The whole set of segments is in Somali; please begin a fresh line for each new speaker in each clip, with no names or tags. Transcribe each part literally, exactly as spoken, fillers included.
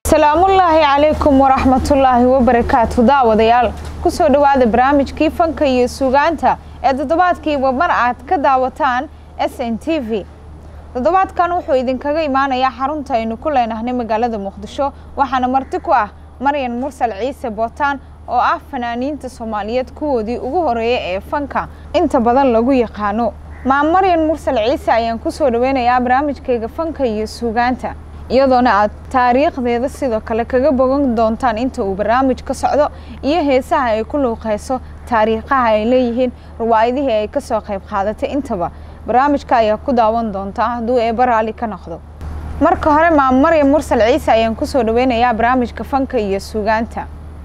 السلام الله عليكم ورحمة الله وبركاته داوديال كسو دواده برامجكي فنka iyo suugaanta ee toddobaadkiiba mar aad ka daawataan S N T V toddobaadkan wuxuu idinkaga imaanayaa xarunta aynu ku leenahay magaalada Muqdisho waxaana marti ku ah Maryan Mursal Ciise Bootaan oo ah fanaaniinta Soomaaliyeed kuwoodii ugu horeeyay ee fanka inta badan lagu yaqaano ma Maryan Mursal Ciise ayaan ku soo dhaweynayaa barnaamijkayga fanka iyo suugaanta iyadoona aad taariikhdeeda sidoo kale kaga bogan doontaan inta uu barnaamij ka socdo iyo heesaha ay ku luuqayso taariikhaha ay leeyihiin ruwaayadihii ay ka soo qayb qaadatay intaba barnaamijka ayaa ku daawan doontaa hadduu ee baraali ka noqdo marka hore ma Maryan Mursal Ciise ayaan ku soo dhaweynayaa barnaamijka fanka iyo suugaanta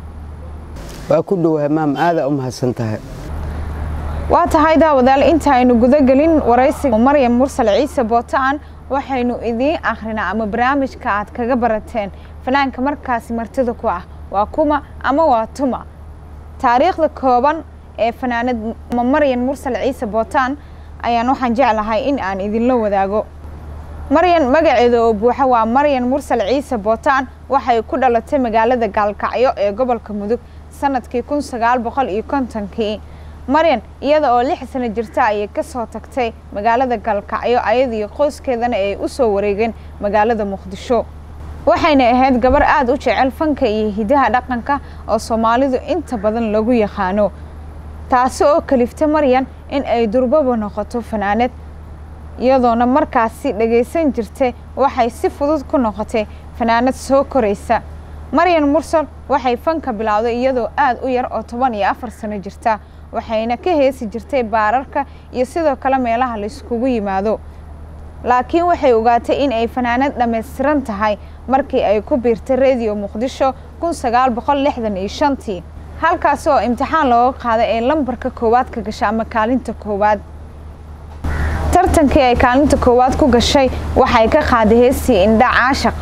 waa ku dhawahay maam aad u mahadsantahay
waa tahay daawadaal inta aynu guda galin waraysiga Maryan Mursal Ciise Bootaan waxaynu idin akhrina ama barnaamijka aad kaga barateen fanaanka markaas martida ku ah waa kuma ama waa tuma taariikhda kooban ee fanaanad Maryan Mursal Ciise Bootaan ayaan waxaan jeclahay in aan idin la wadaago Maryan magaceedu oo buuxa waa Maryan Mursal Ciise Bootaan waxay ku dhalatay magaalada Gaalkacyo ee gobolka Mudug sanadkii kun sagaal boqol iyo konton-kii Maryan iyada oo lix sano jirta ay ka soo tagtay magaalada Gaalkacyo ayadii qoyskeedana ay u soo wareegeen magaalada Muqdisho waxayna ahayd gabar aad u jecel fanka iyo hidaha dhaqanka oo Soomaalidu inta badan lagu yaqaano taas oo kaliftay Maryan in ay durbaba noqoto fanaanad iyadoona markaasi dhageysan jirtay waxay si fudud ku noqotay fanaanad soo koraysa Maryan Mursal waxay fanka bilowday iyadoo aad u yar oo toban iyo afar sano jirta waxayna ka heesi jirtay baararka iyo sidoo kale meelaha la iskugu yimaado laakiin waxay ogaatay in ay fanaanad dhameystiran tahay markii ay ku biirtay radio Muqdisho kun sagaal boqol lixdan iyo shan-tii halkaas oo imtixaan looga qaaday ee lambarka koowaad ka gashay ama kaalinta koowaad tartankii ay kaalinta koowaad ku gashay waxay ka qaaday heestii Indha Caashaq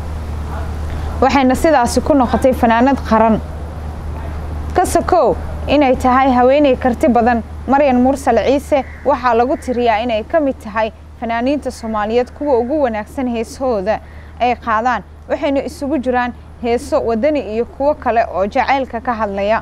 waxayna sidaas ku noqotay fanaanad qaran kasako inay tahay haweeney karti badan Maryan Mursal Ciise waxa lagu tiriyaa inay ka mid tahay fanaaniinta Soomaaliyeed kuwa ugu wanaagsan heesahooda ay qaadaan waxayna isugu jiraan heeso wadani iyo kuwa kale oo jaceylka ka hadlaya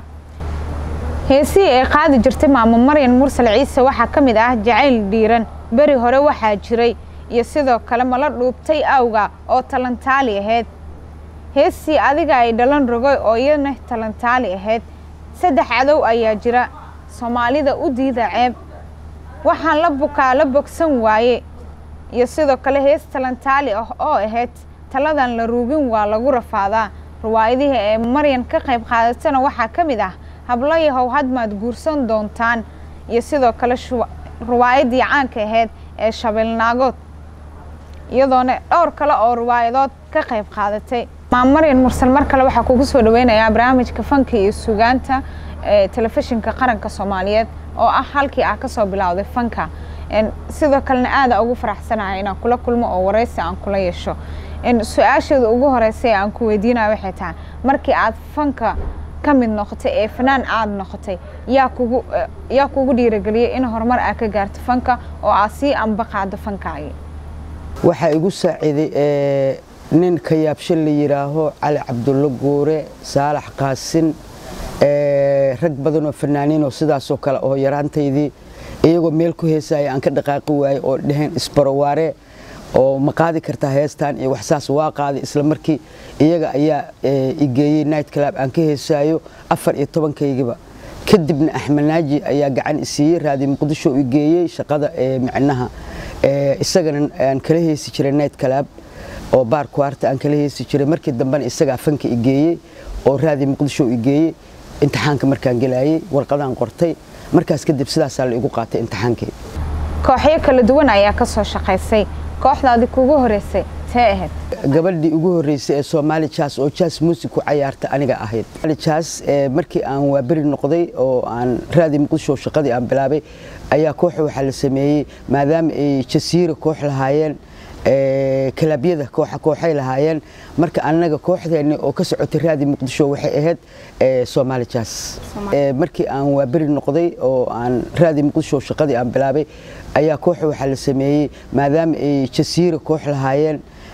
heesii ay qaadi jirtay maamo Maryan Mursal Ciise waxa ka mid ah jaceyl dhiiran bari hore waxa jiray iyo sidoo kale mala dhuubtay awga oo talantaali ahayd heesii adiga ay dhalan rogay oo iyana talantaali ahayd saddex cadow ayaa jira Soomaalida u diida ceeb waxaan la bukaa la bogsan waaye iyo sidoo kale hees talantaali ah oo ahayd taladan la ruugin waa lagu rafaadaa ruwaayadihii ee Maryan ka qayb qaadatana waxa ka mid ah hablayahow hadmaad guursan doontaan iyo sidoo kale ruwaayadii caanka ahayd ee Shabeelnaagood iyadoona dhowr kale oo ruwaayadood ka qayb qaadatay Maryan Mursal mar kale waxa kugu soo dhaweynayaa barnaamijka fanka iyo suugaanta ee telefishinka qaranka Soomaaliyeed oo ah halkii ah ka soo bilowday fanka in sidoo kalena aad ugu faraxsanahay inaan kula kulmo oo wareysi aan kula yeesho in su'aasheedu ugu horeysay aan ku weydiinayo waxay tahay markii aad fanka ka mid noqotay ee fanaan aad noqotay yaa kugu yaa kugu dhiirigeliyay in horumar aad ka gaarto fanka oo aad si anba qaado fankaaga
waxa igu saaciday ee nin ka yaabshan la yiraaho Cali Cabdulla Guure Saalax Qaasin ee rag badan oo fanaaniin oo sidaas oo kale oo yaraantaydii iyagoo meel ku heesay aan ka dhaqaaqi waayay oo dhaheen isbarwaare oo ma qaadi kartaa heestan iyo wax saas waa qaaday isla markii iyaga ayaa igeeyay night club aan ka heesayo afar iyo toban kaygiba kadibna Axmed Naaji ayaa gacan isiiyay raadi Muqdisho igeeyay shaqada ee macnaha ee isagana aan kala heesi jiray night club oo baar kwarta aan kala heesi jiray markii dambana isaga fanka igeeyay oo raadi Muqdisho igeeyay imtixaanka markaan galayay warqadaan qortay markaas kadib sidaas la igu qaatay imtixaankii
kooxyo kala duwan ayaa ka soo shaqeysay kooxdaadii kugu horeysay tee ahayd
gabadhii ugu horeysay ee Soomaali jazz oo jazz music ku ciyaarta aniga ahayd jazz markii aan waabari noqday oo aan raadi Muqdisho shaqadii aan bilaabay ayaa koox waxa la sameeyay maadaama ay jasiiro koox lahaayeen ee kalabyada kooxa kooxay lahaayeen marka anaga kooxdeena oo ka socotay raadi Muqdisho waxay ahayd ee Soomaali jazz ee markii aan waabari noqday oo aan raadi Muqdisho shaqadii aan bilaabay ayaa koox waxa la sameeyay maadaama ay jasiiro koox lahaayeen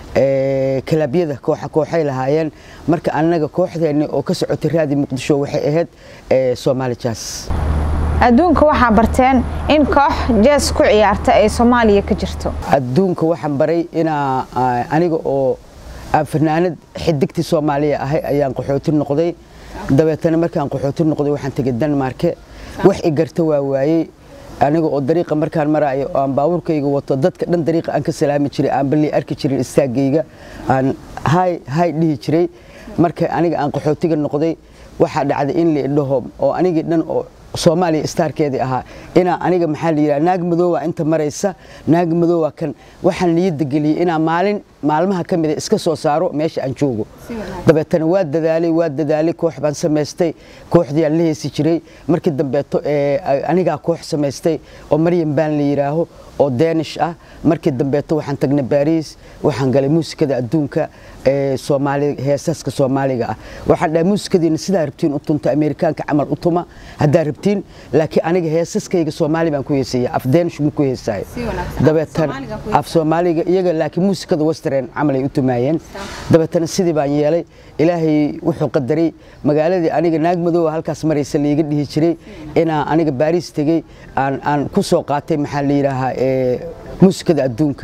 ee kalabyada kooxa kooxay lahaayeen marka anaga kooxdeena oo ka socotay raadi muqdisho waxay ahayd ee Somali Jazz
adduunka waxa barteen in koox jazz ku ciyaarta ay Soomaaliya ka jirto
adduunka waxaan baray ina aniga oo fanaanad xidigti Soomaaliya ahay ayaan qaxooti noqday dabeetana markaan qaxooti noqday waxaan tagay Denmark wax i garta waa waayay aniga oo dariiqa markaan maraayo aan baabuurkayga wato dadka dhan dariiqa aan ka salaami jiray aan bali arki jiray istaagayga aan hay hay dhihi jiray marka aniga aan qaxootiga noqday waxa dhacday in la dhaho oo aniga dhan oo Soomaaliya starkeedii ahaa ina aniga maxaa la yiraahdaa naag madow waa inta maraysa naag madow waa kan waxaan niyad galiyay ina maalin maalmaha kamid iska soo saaro meesha aan joogo dabeetana waa dadaalay waa dadaalay koox baan sameystay kooxdii aan la heesi jiray markii dambeeto ee aniga koox sameystay oo Maryam baan la yiraahdo oo Danish ah markii dambeeto waxaan tagnay Paris waxaan galay muusikada adduunka ee Soomaaliga heesaska Soomaaliga ah waxaan dhahay muusikadiina sida rabtiin u tunta Ameerikaanka camal u tuma hadaa rabtiin laakiin aniga heesaskayga Soomaali baan ku heesay af Danish ma ku heesay dabeetana af Soomaaliga iyaga laakiin muusikada western camal ay u tumaayeen dabeetana sidii baan yeelay ilaahay wuxuu qadaray magaaladii aniga naag madow halkaas maraysa liiga dhihi jiray ina aniga Paris tagay aan aan ku soo qaatay maxaa la yiraahdaa ee muusikada adduunka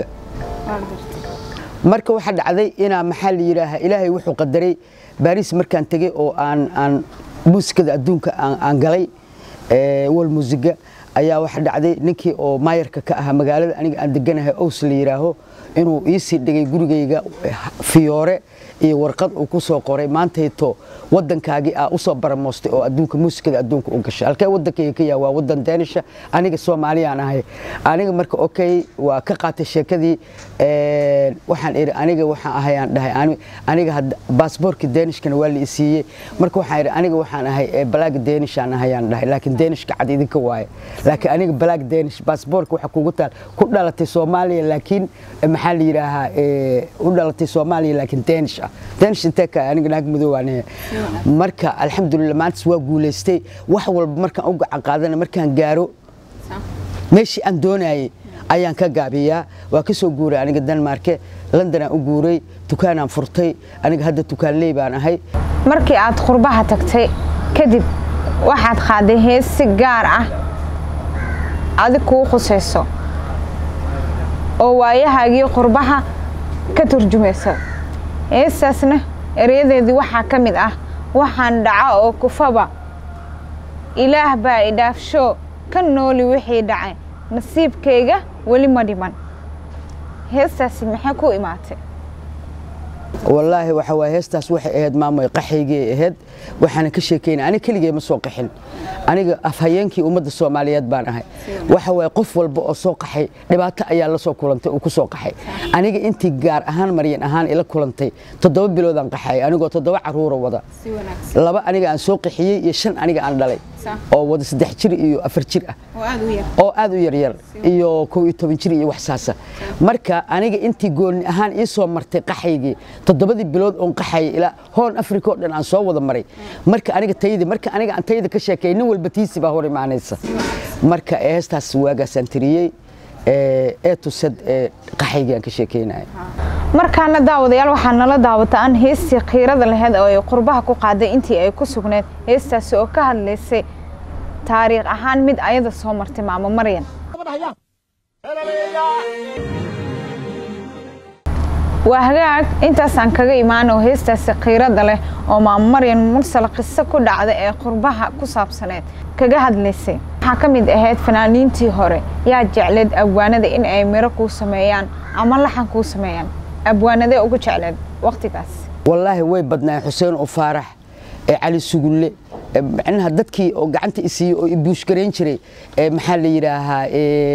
marka waxa dhacday ina maxaa la yiraahdaa ilaahay wuxuu qadaray Paris markaan tagay oo aan aan muusikada adduunka aan galay ee wal muusiga ayaa waxa dhacday ninkii oo maayarka ka ah magaalada aniga aan deganahay Ows la yiraahdo inuu ii sii dhigay gurigayga fiyoore iyo warqad uu ku soo qoray maantayto wadankaagi ah u soo baramoostay oo adduunka muusikada adduunka u gashay halkay wadankayga ka yaa waa wadan Danish aniga Soomaaliyaan ahay aniga marka okay waa ka qaatay sheekadii ee waxaan iri aniga waxaan ahayaan dhahay aniga baasaboorka Danishkana waa la i siiyay marka waxaan iri aniga waxaan ahay black Danish aan ahayaan dhahay laakiin Danishka cad idinka waay laakiin aniga black Danish baasaboorka waxa kugu taal ku dhalatay Soomaaliya laakiin maxaa la yiraahdaa ee u dhalatay Soomaaliya laakiin Danish Danish inta ka aniga naag madow aan marka alxamdulillah maanta waa guuleystay wax walba markaan u gacan qaadana markaan gaaro meeshii aan doonayay ayaan ka gaabiyaa waa ka soo guuray aniga Denmark London aan u guuray dukaan aan furtay aniga hadda dukaan leey baan ahay
markii aad qurbaha tagtay kadib waxaad qaaday hees si gaar ah aad ku khusayso oo waayahaagii qurbaha ka turjumayso heesaasna ereyadeedii waxa kamid ah waxaan dhaca oo kufaba ilaah baa idhaafsho kan nooli wixii dhacay nasiibkayga wali ma dhiman heestaasi maxay ku imaatay
والله waxa heestaas waxay ahayd maamay qaxaygii ahayd waxaan ka sheekeynaa aniga kaliya ma soo qaxin aniga afhayeenkii ummadda Soomaaliyeed baan ahay waxa way qof walba oo soo qaxay dhibaato ayaa la soo kulantay oo ku soo qaxay aniga intii gaar ahaan Maryan ahaan ila kulantay toddoba bilood aan qaxay anigoo toddoba caruur wada laba aniga aan soo qaxiyay iyo shan aniga aan dhalay oo wada saddex jir iyo afar jir ah oo aad u yar yar iyo kow iyo toban jir iyo wax saasa marka aniga intii gooni ahaan ii soo martay qaxaygii toddobadii bilood oo qaxay ila hoon Afrika oo dhan aan soo wada maray marka aniga taydi marka aniga aan tayda ka sheekay nin walba tiisi baa hor imaanaysa marka heestaas waaga santiriyay ee ee tusad qaxayga ka sheekeynay
markaana daawadayaal waxaan nala daawataan heestii qiirada lahayd oo ay qurbaha ku qaaday intii ay ku sugneed heestaas oo ka hadlaysay taariikh ahaan mid ayada soo martay maamo Maryan وهاجاك أنت سان كجا إيمان وهست السقيرة دله ومع مريم مرسل قصة كل عداء قربها كصاب سنة كجا هاد لسه حكم إدهات فنانين تيهوري يا جعلد أبوانا ده إن أي مركو سميان عمل لحنكو سميان أبوانا ده أوجو جعلد وقت بس
والله وي بدنا حسين وفارح علي سجولة عنها دتكي وقعنت إسي ويبوش كرينشري محل يراها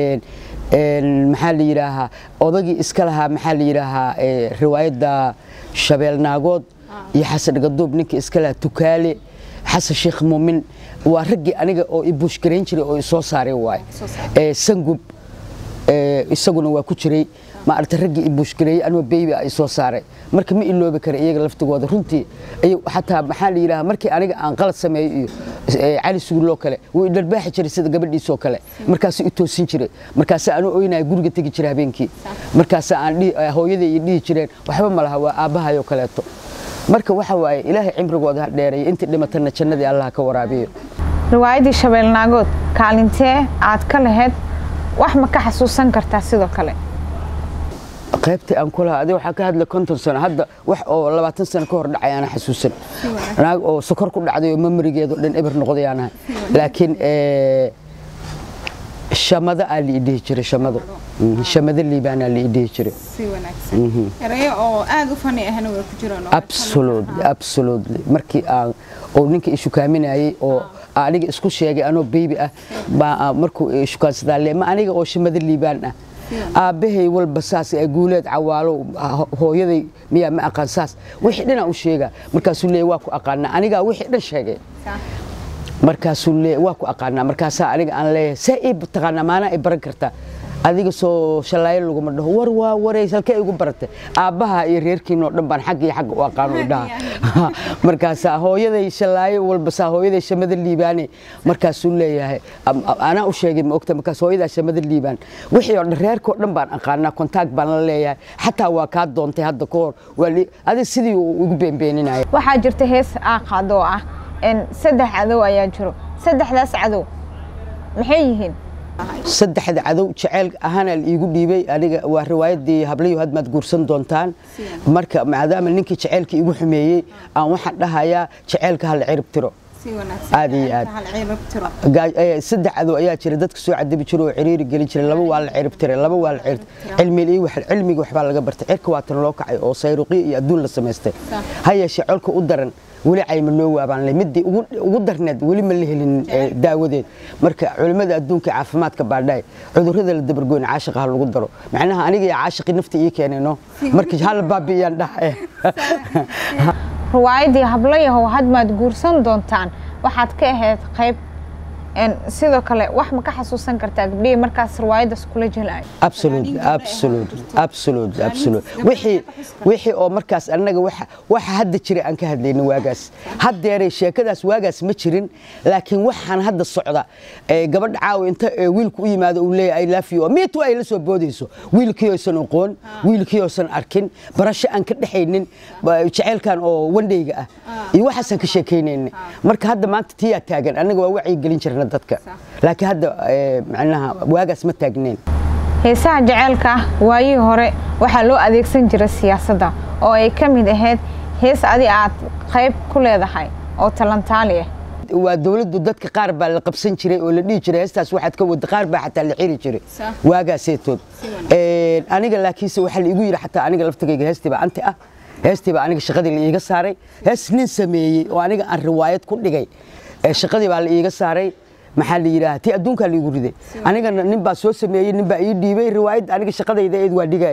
محل يراها أضاقي إسكالها محل يراها رواية شبيل ناقود يحسن قدوب نك إسكالها تكالي حس الشيخ مؤمن ورجع أنا أو يبوش كرينشري أو يصوصاري واي سنجوب يسقون وكشري ما أرترجع يبوش كري أنا بيبي يصوصاري مركب مي اللي بكر إيه قلفت جواد رنتي أي حتى محل يراها مركب أنا عن غلط سمي cali suulo kale wuu darbaaxi jiray sida gabadhiisoo kale markaas uu toosin jiray markaas aan ooynaa guriga tagi jiray habeenkii markaas aan hooyaday ii dhihi jireen waxba ma laha waa aabahayo kaleeto marka waxa waaye ilaahay cimrigooda ha dheereeyo inta dhimatana jannadii Allah ka waraabiyo
riwaayadii Shabeelnaagood kaalintee aad ka lahayd wax ma ka xasuusan kartaa sidoo kale
qaybtii aan kula aday waxa ka hadla konton sano hadda wax oo labaatan sano ka hor dhacay aan xasuusan naag oo sokor ku dhacday oo memorigeedu dhan eber noqday aan laakiin ee shamada ali idii jiray shamada shamada liibana ali idii jiray
si wanaagsan erayo oo aad u fani ahna way ku jiraan
absolutely absolutely markii aan oo ninka ishu kaaminayay oo aniga isku sheegay anoo baby ah ba markuu ishu kaansadaalay ma aniga oo shamada liibaan ah aabahay walba saas ay guuleed cawaalo hooyaday miya ma aqaan saas wixii dhina u sheega markaas uu leeyahay waa ku aqaana aniga wixii dhan sheegay markaas uu leeyahay waa ku aqaana markaas aniga aan leeyahay say taqaana maana ay baran kartaa adiga soo shalay lagu ma dhaho war waa wareey halkee igu baratay aabaha iyo reerkiina oo dhan baan xaq iyo xaq u aqaan u dhaha markaas hooyaday shalay walba saa hooyaday shamada liibaane markaas uu leeyahay ana u sheegay ma ogta markaas hooyaday shamada liibaan wixii oo reerka oo dhan baan aqaana contact baan la leeyahay xataa waa ka doontay hadda koor wali adiga sidii uu ugu beenbeeninay
waxa jirta hees aaqado ah in saddex cadow ayaa jiro saddexdaas cadow maxay yihiin
saddexda cadow jacayl ahaan iigu dhiibay aniga waa riwaayadii hablayo had maad guursan doontaan marka maadaama ninkii jacaylka iigu xumeeyay aan waxaan dhahayaa jacaylka hal cirib tiro
si wanaagsan
aad iyo aad hal cirib tiro saddex cadow ayaa jira dadka soo cadabi jiro oo xiriir gelin jiray laba waa la cirib tiro laba waa la cirib cilmiga iyo wax cilmiga waxba laga bartay cirka waa tan loo kacay oo sayruqi iyo adduun la sameystay haya shaculka u daran wali ayma loo waabaan leh mid ugu darneed wali ma la helin daawadeed marka culimada adduunka caafimaadka baadhay cudurrada la dabargoyn caashiqa lagu daro macnaha aniga iyo caashiqi nafta ii keenayno markii hal baabiyaan dhahay
riwaayadii hablayahow had maad guursan doontaan waxaad ka ahayd qayb en sidoo kale wax ma ka xasuusan kartaa gabdhii markaas riwaayadaas kula jilay
absolutely absolutely absolutely absolutely wixii wixii oo markaas anaga waxa waxa hadda jiray aan ka hadlayno waagaas haddeeray sheekadaas waagaas ma jirin laakiin waxaan hadda socda ee gabadh caaw inta wiilku u yimaado uu leeyahay I love you miitu ay la soo boodayso wiilkii oo san aqoon wiilkii oo san arkin barasho aan ka dhaxaynin jaceelkan oo wandayga ah iyo waxaas aan ka sheekeynaynin marka hadda maanta tiya taagan anaga waa wacyi gelin jirnaa dadka laakiin hadda macnaha waagaas ma taagneen
heesaha jaceelka waayii hore waxa loo adeegsan jiray siyaasadda oo ay ka mid ahayd hees adi aad qayb ku leedahay oo talantaali ah
waa dawladdu dadka qaar baa la qabsan jiray oo la dhigi jiray heestaas waxaad ka wada qaar baa xataa la xiri jiray waagaaseetood aniga laakiinse waxa la igu yiri xataa aniga laftigayga heestii baa anti ah heestii baa aniga shaqadii la iiga saaray hees nin sameeyey oo aniga aan riwaayad ku dhigay shaqadii baa la iiga saaray maxaa la yiraahdaa tii adduunka la igu riday aniga nin baa soo sameeyay nin baa ii dhiibay riwaayad aniga shaqadayda eed waa dhigay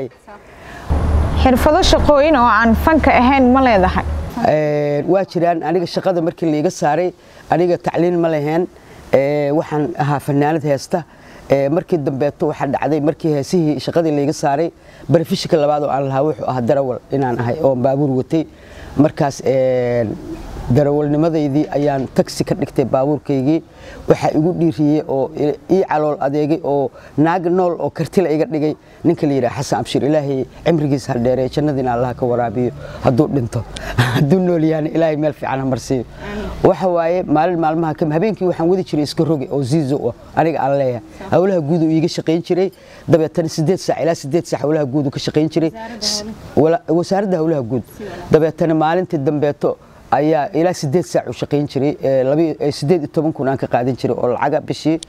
xirfado shaqooyin oo aan fanka ahayn ma leedahay
ee waa jiraan aniga shaqada markii la iga saaray aniga tacliin ma lahayn ee waxaan ahaa fanaanad heesta ee markii dambeeto waxa dhacday markii heesihii shaqadii la iga saaray barfishka labaad oo aan lahaa wuxuu ahaa darawal inaan ahay oo baabuur watay markaas ee darawalnimadeedii ayaan taxi ka dhigtay baabuurkaygii waxa igu dhiiriyay oo ii calool adeegay oo naag nool oo kartila iga dhigay ninka la yiraahdo Xasan Abshir Ilaahay cimrigiisa ha dheereeyo jannadina Allah ka waraabiyo hadduu dhinto hadduu nool yahay Ilaahay meel fiican marsiyo waxa waaye maalin maalmaha kam habeenkii waxaan wadi jiray iska rogi oo ziizo ah aniga aan leeyahay hawlaha guud uu iga shaqeyn jiray dabeetana sideed saac ilaa sideed saac hawlaha guud ka shaqeyn jiray wala wasaaradda hawlaha guud dabeetana maalintii dambeeto ayaa ilaa sideed saac u shaqeyn jiray sideed iyo toban kun aan ka qaadan jiray oo lacag bishii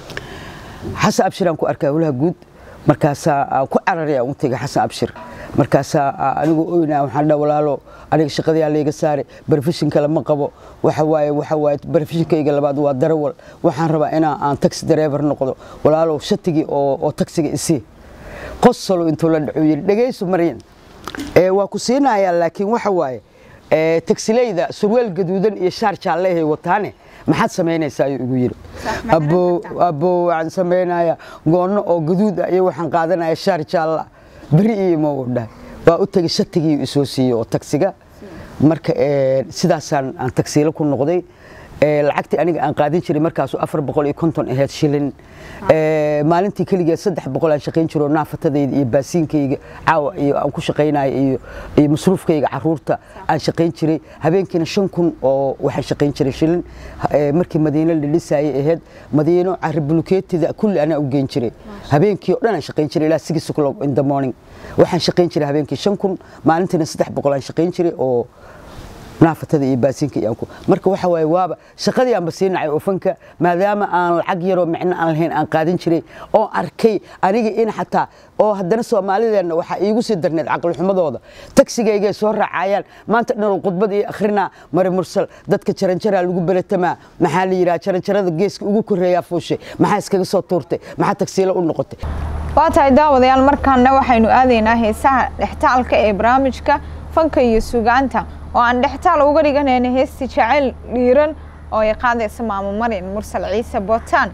Xasan Abshir aan ku arkay hawlaha guud markaas aan ku cararay aan u tagay Xasan Abshir markaas anigu ooyna waxaan dhaw walaalo aniga shaqadii la iga saaray profession kale ma qabo waxa waaye waxa waaye professionkayga labaad waa darawal waxaan rabaa inaan aan taxi driver noqdo walaalo shatigii oo oo taxiga isi qosolo intuu la dhaco dhageyso mareen ee waa ku siinayaa laakiin waxa waaye ee taxileyda surweel gaduudan iyo shaar jaalle ay wataane maxaad sameynaysaa ayuu igu yiri abo abo waxaan sameynayaa goono oo gaduud ah iyo waxaan qaadanayaa shaar jaalla bari iyo ma wada waa u tagay shatigii isoo siiyay oo taxiga marka ee sidaasaan aan taxila ku noqday lacagtii aniga aan qaadin jiray markaas afar boqol iyo konton ahayd shilin maalintii kaliya saddex boqol aan shaqayn jiro naafatadayda iyo baasiinkayga caawa iyo aan ku shaqaynayo iyo iyo masruufkayga caruurta aan shaqayn jiray habeenkiina shan kun oo waxaan shaqayn jiray shilin markii Madiina la dhisayay ahayd Madiino carabulukeetida kulli ana u geyn jiray habeenkii oo dhan aan shaqayn jiray ilaa six o'clock in the morning waxaan shaqayn jiray habeenkii shan kun maalintiina saddex boqol aan shaqayn jiray oo naafatada iyo baasiinka iyo ku marka waxa way waaba shaqadii aan basiinay oo fanka maadaama aan lacag yaro micna aan lahayn aan qaadin jiray oo arkay aniga in xataa oo haddana Soomaalideena waxa iigu sii darneed aqal xumadooda taxigayga soo raacayaan maanta dhan qudbad iyo akhrina mari mursal dadka jaranjara lagu baratama maxaa la yiraahdaa jaranjarada geeska ugu koreeya fuushay maxaa iskaga soo tuurtay maxaa taksiila u noqotay
waa tahay daawadayaal markaana waxaynu aadaynaa heesaha dhextaalka ee barnaamijka fanka iyo suugaanta oo aan dhextaal uga dhiganayna heesti jacayl dhiiran oo ay qaadaysa maamo Maryam Mursal Ciise Bootaan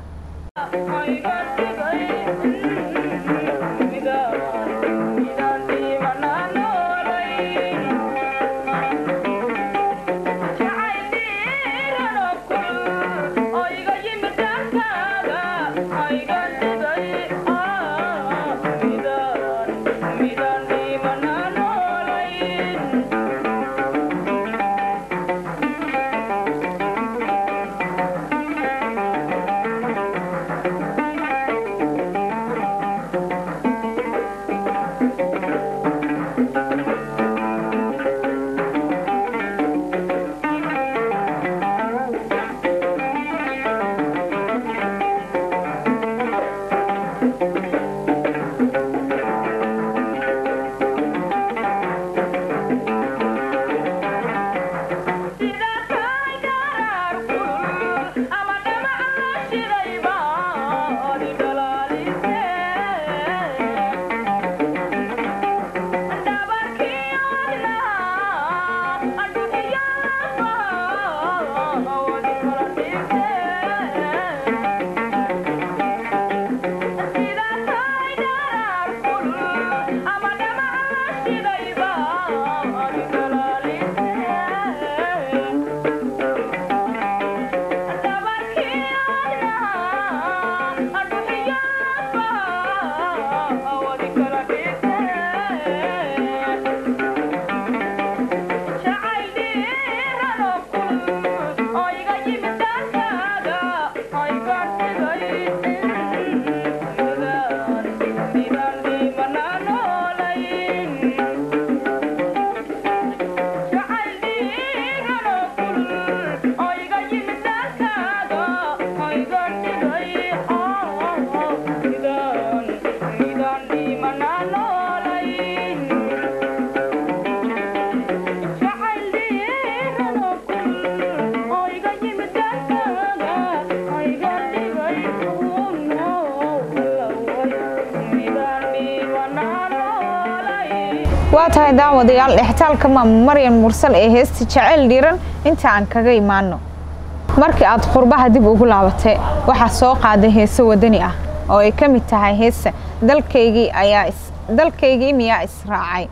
waa tahay daawadayaal dhextaalka maamo Maryam Mursal ee heesti jacayl dhiiran inta aan kaga imaano markii aad qurbaha dib ugu laabatay waxa soo qaaday heeso wadani ah oo ay kamid tahay heesa dalkaygii ayaa is dalkaygii miyaa israacay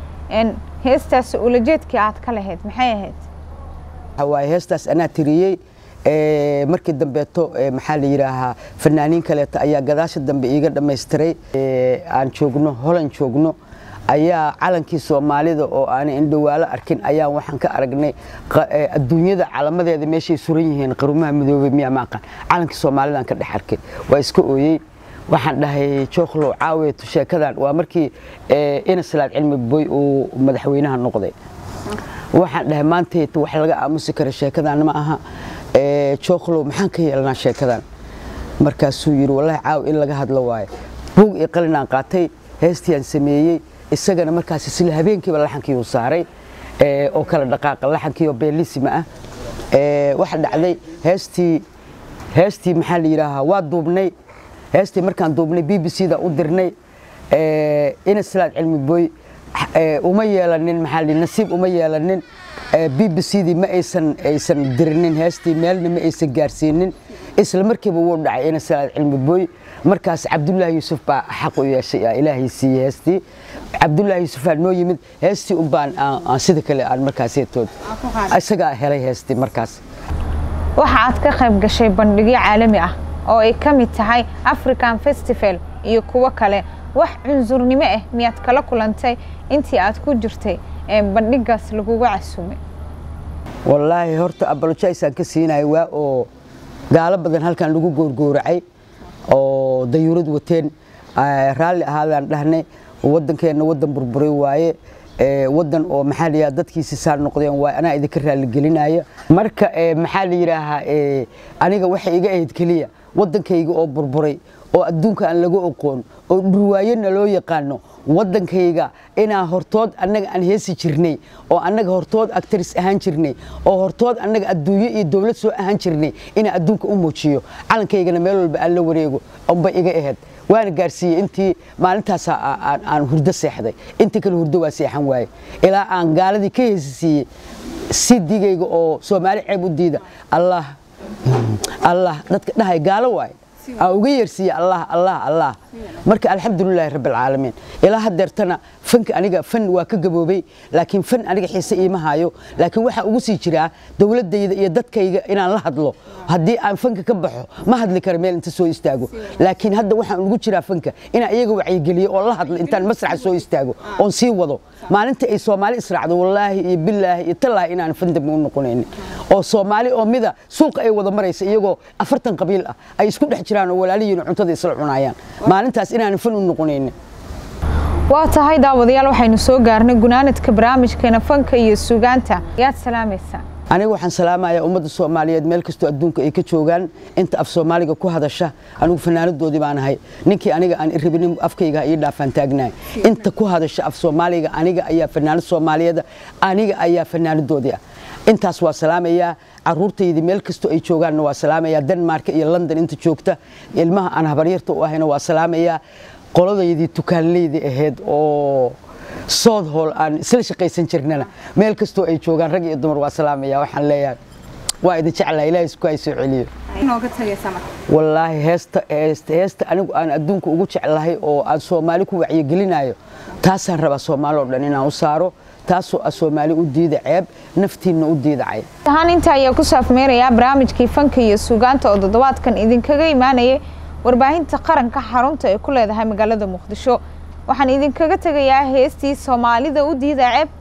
in heestaas ulajeedkii aad ka lahayd maxay ahayd
waa heestaas ana tiriyay ee markii dambeeto maxaa la yiraahaa fanaaniin kale ayaa gadaasha dambe iiga dhameystiray ee aan joogno Holland joogno ayaa calankii Soomaalida oo aan indhawaalo arkin ayaa waxaan ka aragnay adduunyada calamadeeda meeshay suran yihiin qarumaha midoobay miya maaqan calankii Soomaalida ka dhex arkay waa iska ooyay waxaan dhahay jooklo caaweeto sheekadan waa markii ina salaad cilmi boy oo madaxweynaha noqday waxaan dhahay maanta wax laga aamusi karo sheekadan ma aha ee jooklo maxaan ka yeelnaa sheekadan markaasuu yiri wallahi caaw in laga hadlo waaye buug iyo qalin aan qaatay heestii aan sameeyay isagana markaas isla habeenkii laxankii uu saaray ee oo kala dhaqaaqa laxankii oo beelisima ah ee waxa dhacday heestii heestii maxaa la yiraahaa waa duubnay heestii markaan duubnay B B C da u dirnay ee ina salaad cilmi boy ee uma yeelanin maxaa li nasiib uma yeelanin B B C di ma aysan aysan dirnin heestii meelna ma aysan gaarsiinin isla markiiba uu dhacay ina salaad cilmi boy markaas Cabdullaahi Yuusuf baa xaq u yeeshay Ilaahay siiyay heestii Cabdullaahi Yuusuf noo yimid heestii u baan aan sida kale aan markaas yeetood isaga helay heestii markaas
waxa aad ka qayb gashay bandhigyo caalami ah oo ay ka mid tahay African Festival iyo kuwa kale wax cunsurnimo ah miyaad kala kulantay intii aad ku jirtay ee bandhigaas lagu casuumay
wallahi horta apologize aan ka siinay waa oo gaala badan halkan lagu goorgooracay oo dayuurad wateen raalli ahaadaan dhahnay wadankeena wadan burburay waaye ee wadan oo maxaa la yiraahdaa dadkiisa saar noqdeen waa ana idinka raali gelinaya marka maxaa la yiraahdaa ee aniga waxa iga ahayd kaliya wadankayga oo burburay oo adduunka aan lagu aqoon oo dhurwaayana loo yaqaano wadankayga inaa hortood annaga aan heesi jirnay oo annaga hortood actors ahaan jirnay oo hortood annaga adduunyo iyo dawlad soo ahaan jirnay ina adduunka u muujiyo calankaygana meel walba aan la wareego amba iga ahayd waana gaarsiiyay intii maalintaas aan aan hurdo seexday intii kale hurdo waa seexan waay ilaa aan gaaladii ka heesiyay sidigayga oo Soomaali ceeb u diida Allah Allah dadka dhahay gaalo waay أو غير سي الله الله الله مرك الحمد لله رب العالمين إلى هالدرتنا فن أنا فن وكجبوبي لكن فن أنا حس إيه ما هايو لكن واحد أوصي شراء دولة يدت كي إن الله هدله هدي عن فن كبحه ما هاد الكرمال أنت سوي استاجو لكن هذا واحد نقول شراء فنك إن أيجو عيجلي والله هدل أنت المسرح سوي استاجو ونسي وضو ما أنت إيه سومالي إسرع والله بالله يطلع إن أنا فن دمون نقولين أو سومالي أو مذا سوق أي وضو مريس يجو أفرتن قبيلة أي سكون حجران walaaliyeen cuntada isla cunayaan maalintaas inaan fan u noqonayn
waa tahay daawadayaal waxaynu soo gaarnay gunaanadka barnaamijkeena fanka iyo suugaanta yaad salaamaysaa
aniga waxaan salaamayaa ummadda Soomaaliyeed meel kasto adduunka ay ka joogan inta af Soomaaliga ku hadasha anigu fanaanadoodii baan ahay ninkii aniga aan iribin afkayga ii dhaafan taagnaa inta ku hadasha af Soomaaliga aniga ayaa fanaanad Soomaaliyeed aniga ayaa fanaanadoodii intaas waa salaamaya caruurtaydi meel kasto ay joogaan waa salaamaya Denmark iyo London inta joogta ilmaha aan habaryarta u ahayna waa salaamaya qoladaydi tukaanleeydi aheed oo South Hall aan isla shaqaysan jirnana meel kasto ay joogaan rag iyo dumar waa salaamaya waxaan leeyahay waa idin jeclaa Ilaahay isku ay soo celiyo
inooga tagaysama
wallahi heesta heesta anigu aan adduunka ugu jeclahay oo aan Soomaali ku wacyi gelinayo taasaan rabaa Soomaali oo dhan inaan u saaro taasoo Soomaali u diida ceeb naftiina u diidacay
tahan inta ayaa ku saafmeeraya barnaamijkii fanka iyo suugaanta oo toddobaadkan idinkaga imaanayay warbaahinta qaranka xarunta ee ku leedahay magaalada Muqdisho waxaan idinkaga tagayaa heestii Soomaalida u diida ceeb